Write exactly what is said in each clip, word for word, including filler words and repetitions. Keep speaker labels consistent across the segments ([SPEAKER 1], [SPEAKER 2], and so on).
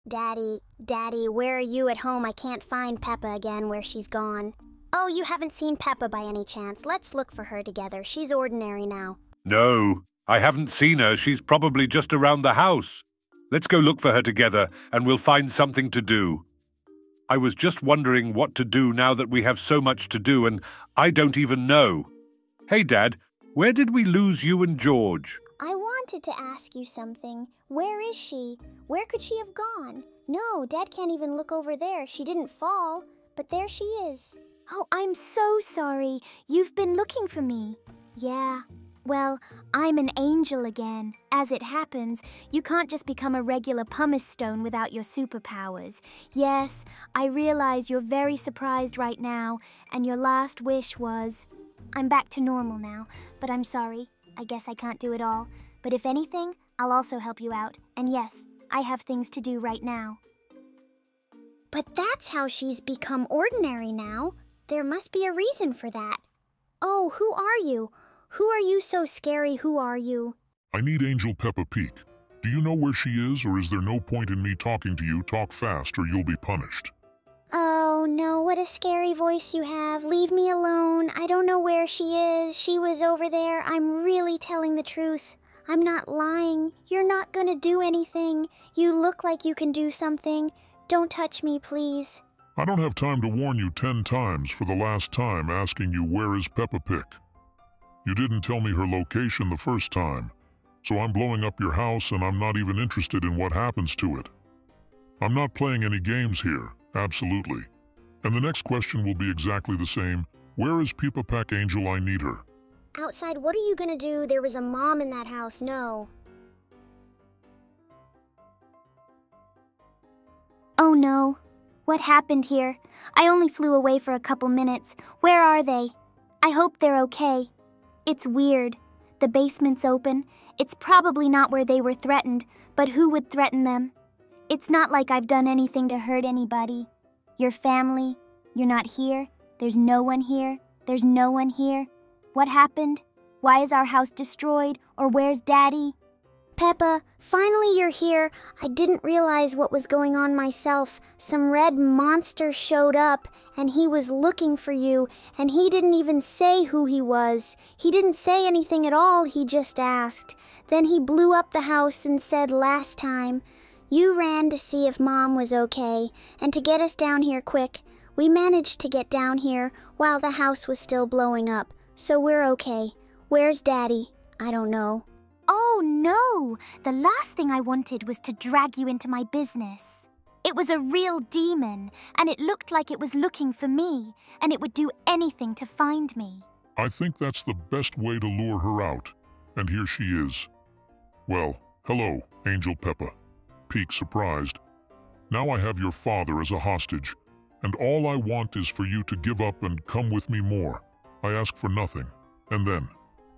[SPEAKER 1] Daddy, Daddy, where are you at home? I can't find Peppa again where she's gone. Oh, you haven't seen Peppa by any chance? Let's look for her together. She's ordinary now.
[SPEAKER 2] No, I haven't seen her. She's probably just around the house. Let's go look for her together, and we'll find something to do. I was just wondering what to do now that we have so much to do, and I don't even know. Hey, Dad, where did we lose you and George?
[SPEAKER 1] I wanted to ask you something. Where is she? Where could she have gone? No, Dad can't even look over there. She didn't fall, but there she is.
[SPEAKER 3] Oh, I'm so sorry. You've been looking for me. Yeah. Well, I'm an angel again. As it happens, you can't just become a regular pumice stone without your superpowers. Yes, I realize you're very surprised right now, and your last wish was... I'm back to normal now, but I'm sorry. I guess I can't do it all. But if anything, I'll also help you out. And yes, I have things to do right now.
[SPEAKER 1] But that's how she's become ordinary now. There must be a reason for that. Oh, who are you? Who are you so scary? Who are you?
[SPEAKER 4] I need Angel Peppa Pig. Do you know where she is, or is there no point in me talking to you? Talk fast, or you'll be punished.
[SPEAKER 1] Oh, no, what a scary voice you have. Leave me alone. I don't know where she is. She was over there. I'm really telling the truth. I'm not lying. You're not gonna do anything. You look like you can do something. Don't touch me, please.
[SPEAKER 4] I don't have time to warn you ten times for the last time asking you where is Peppa Pig. You didn't tell me her location the first time, so I'm blowing up your house and I'm not even interested in what happens to it. I'm not playing any games here, absolutely. And the next question will be exactly the same. Where is Peppa Pig Angel? I need her.
[SPEAKER 1] Outside, what are you gonna do? There was a mom in that house. No.
[SPEAKER 3] Oh no. What happened here? I only flew away for a couple minutes. Where are they? I hope they're okay. It's weird. The basement's open. It's probably not where they were threatened, but who would threaten them? It's not like I've done anything to hurt anybody. Your family, you're not here. There's no one here. There's no one here. What happened? Why is our house destroyed? Or where's Daddy?
[SPEAKER 1] Peppa, finally you're here. I didn't realize what was going on myself. Some red monster showed up, and he was looking for you, and he didn't even say who he was. He didn't say anything at all, he just asked. Then he blew up the house and said last time. You ran to see if Mom was okay, and to get us down here quick. We managed to get down here while the house was still blowing up, so we're okay. Where's Daddy? I don't know.
[SPEAKER 3] Oh no! The last thing I wanted was to drag you into my business. It was a real demon, and it looked like it was looking for me, and it would do anything to find me.
[SPEAKER 4] I think that's the best way to lure her out. And here she is. Well, hello, Angel Peppa. Pig surprised. Now I have your father as a hostage, and all I want is for you to give up and come with me more. I ask for nothing. And then,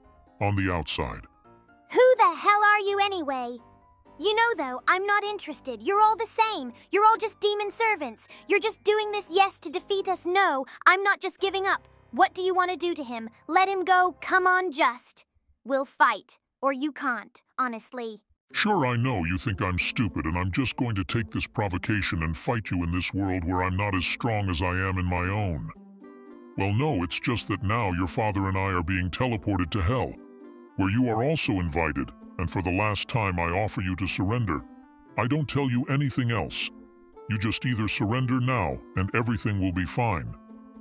[SPEAKER 4] on the outside.
[SPEAKER 3] Who the hell are you anyway? You know, though, I'm not interested. You're all the same. You're all just demon servants. You're just doing this yes to defeat us no. I'm not just giving up. What do you want to do to him? Let him go. Come on, just. We'll fight. Or you can't, honestly.
[SPEAKER 4] Sure, I know you think I'm stupid, and I'm just going to take this provocation and fight you in this world where I'm not as strong as I am in my own. Well, no, it's just that now your father and I are being teleported to hell, where you are also invited, and for the last time I offer you to surrender. I don't tell you anything else. You just either surrender now and everything will be fine,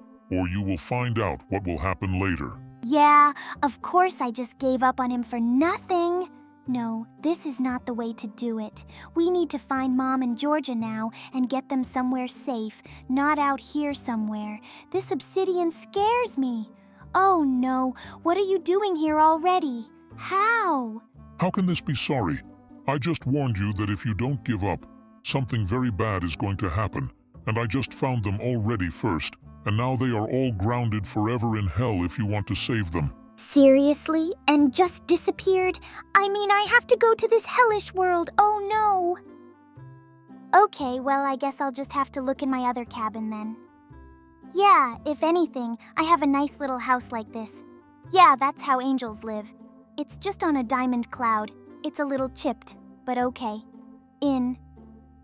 [SPEAKER 4] or you will find out what will happen later.
[SPEAKER 3] Yeah, of course I just gave up on him for nothing. No, this is not the way to do it. We need to find Mom and Georgia now and get them somewhere safe, not out here somewhere. This obsidian scares me. Oh no, what are you doing here already? How?
[SPEAKER 4] How can this be sorry? I just warned you that if you don't give up, something very bad is going to happen, and I just found them already first, and now they are all grounded forever in hell if you want to save them.
[SPEAKER 3] Seriously? And just disappeared? I mean, I have to go to this hellish world. Oh no. Okay, well, I guess I'll just have to look in my other cabin then. Yeah, if anything, I have a nice little house like this. Yeah, that's how angels live. It's just on a diamond cloud. It's a little chipped, but okay. In.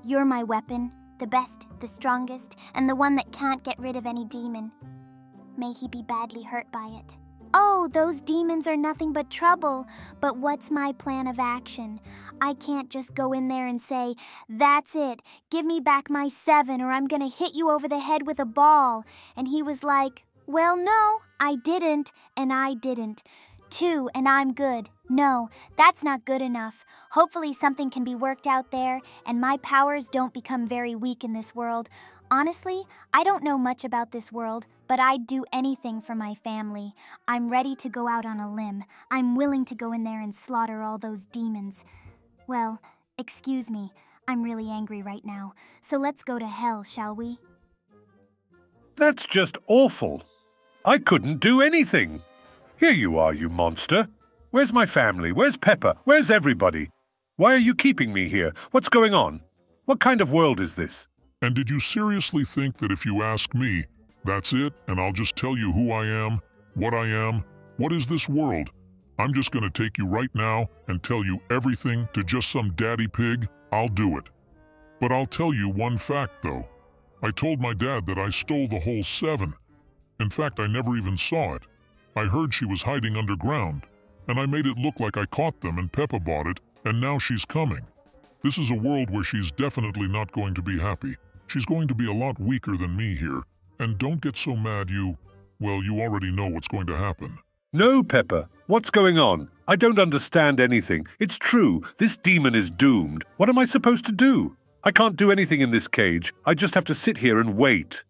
[SPEAKER 3] You're my weapon, the best, the strongest, and the one that can't get rid of any demon. May he be badly hurt by it. Oh, those demons are nothing but trouble. But what's my plan of action? I can't just go in there and say, "That's it, give me back my seven or I'm gonna hit you over the head with a ball." And he was like, "Well, no, I didn't, and I didn't. Two, and I'm good." No, that's not good enough. Hopefully something can be worked out there, and my powers don't become very weak in this world. Honestly, I don't know much about this world, but I'd do anything for my family. I'm ready to go out on a limb. I'm willing to go in there and slaughter all those demons. Well, excuse me, I'm really angry right now, so let's go to hell, shall we?
[SPEAKER 2] That's just awful. I couldn't do anything. Here you are, you monster. Where's my family? Where's Peppa? Where's everybody? Why are you keeping me here? What's going on? What kind of world is this?
[SPEAKER 4] And did you seriously think that if you ask me, that's it, and I'll just tell you who I am, what I am, what is this world? I'm just going to take you right now and tell you everything to just some daddy pig? I'll do it. But I'll tell you one fact, though. I told my dad that I stole the whole seven. In fact, I never even saw it. I heard she was hiding underground, and I made it look like I caught them and Peppa bought it, and now she's coming. This is a world where she's definitely not going to be happy. She's going to be a lot weaker than me here. And don't get so mad you, well, you already know what's going to happen.
[SPEAKER 2] No, Peppa. What's going on? I don't understand anything. It's true. This demon is doomed. What am I supposed to do? I can't do anything in this cage. I just have to sit here and wait.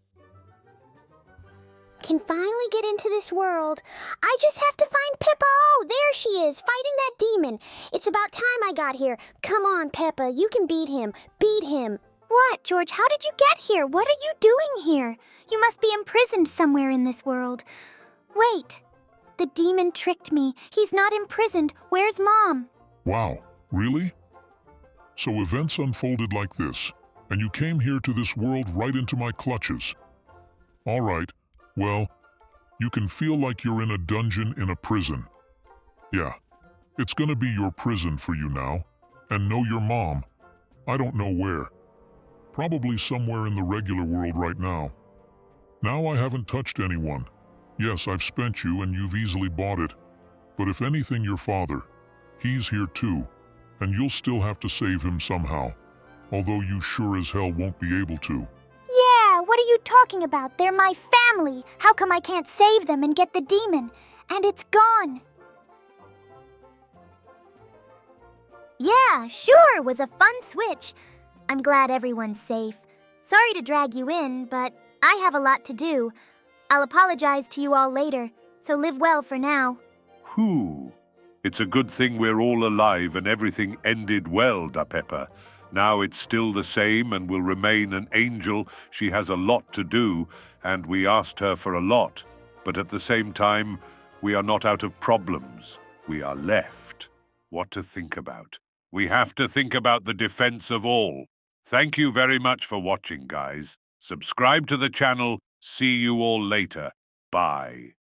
[SPEAKER 1] Can finally get into this world. I just have to find Peppa. Oh, there she is, fighting that demon. It's about time I got here. Come on, Peppa. You can beat him. Beat him.
[SPEAKER 3] What, George? How did you get here? What are you doing here? You must be imprisoned somewhere in this world. Wait. The demon tricked me. He's not imprisoned. Where's Mom?
[SPEAKER 4] Wow, really? So events unfolded like this, and you came here to this world right into my clutches. All right, well, you can feel like you're in a dungeon in a prison. Yeah, it's gonna be your prison for you now. And know your mom. I don't know where. Probably somewhere in the regular world right now. Now I haven't touched anyone. Yes, I've spent you and you've easily bought it. But if anything, your father, he's here too. And you'll still have to save him somehow. Although you sure as hell won't be able to.
[SPEAKER 3] Yeah, what are you talking about? They're my family. How come I can't save them and get the demon? And it's gone. Yeah, sure, it was a fun switch. I'm glad everyone's safe. Sorry to drag you in, but I have a lot to do. I'll apologize to you all later, so live well for now.
[SPEAKER 2] Whew. It's a good thing we're all alive and everything ended well, da Peppa. Now it's still the same and will remain an angel. She has a lot to do, and we asked her for a lot. But at the same time, we are not out of problems. We are left. What to think about? We have to think about the defense of all. Thank you very much for watching, guys. Subscribe to the channel. See you all later. Bye.